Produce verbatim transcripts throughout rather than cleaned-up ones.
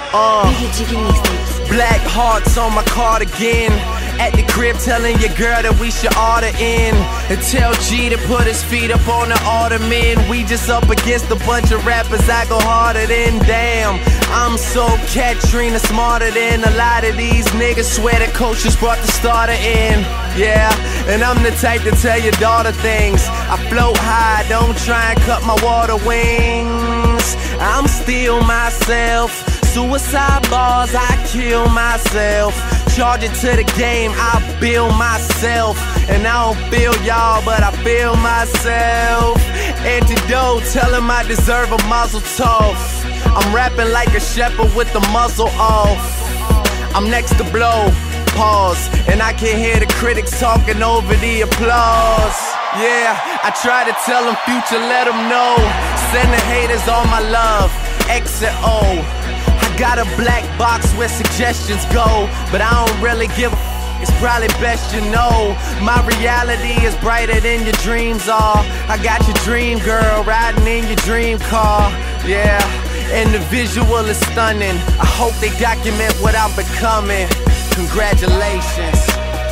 Uh, black hearts on my cardigan. At the crib telling your girl that we should order in. And tell G to put his feet up on the ottoman. We just up against a bunch of rappers I go harder than. Damn, I'm so Katrina, smarter than a lot of these niggas. Swear the coach just brought the starter in. Yeah, and I'm the type to tell your daughter things. I float high, don't try and cut my water wings. I'm still myself. Suicide bars, I kill myself. Charge it to the game, I build myself. And I don't feel y'all, but I feel myself. Antidote, tell him I deserve a muzzle toss. I'm rapping like a shepherd with the muzzle off. I'm next to blow, pause. And I can hear the critics talking over the applause. Yeah, I try to tell them future, let them know. Send the haters all my love, X and O. Got a black box where suggestions go, but I don't really give a f. It's probably best you know my reality is brighter than your dreams are. I got your dream girl riding in your dream car. Yeah, and the visual is stunning. I hope they document what I'm becoming. Congratulations.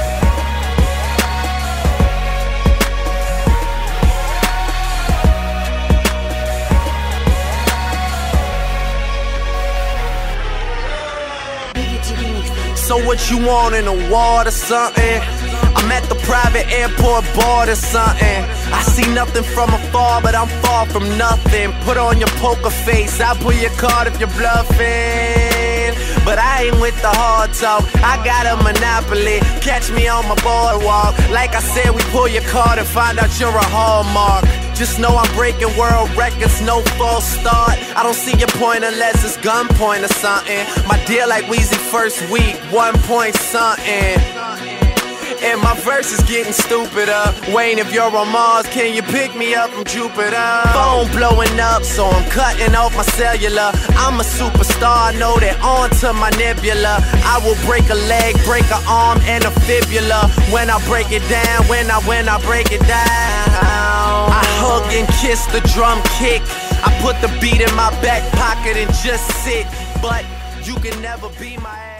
So what you want, in a ward or something? I'm at the private airport board or something. I see nothing from afar, but I'm far from nothing. Put on your poker face, I'll pull your card if you're bluffing. But I ain't with the hard talk, I got a monopoly. Catch me on my boardwalk. Like I said, we pull your card and find out you're a hallmark. Just know I'm breaking world records, no false start. I don't see your point unless it's gunpoint or something. My deal like Weezy first week, one point something. And my verse is getting stupider. Wayne, if you're on Mars, can you pick me up from Jupiter? Phone blowing up, so I'm cutting off my cellular. I'm a superstar, I know that onto my nebula. I will break a leg, break an arm, and a fibula. When I break it down, when I, when I break it down. I hug and kiss the drum kick. I put the beat in my back pocket and just sit. But you can never be my ass.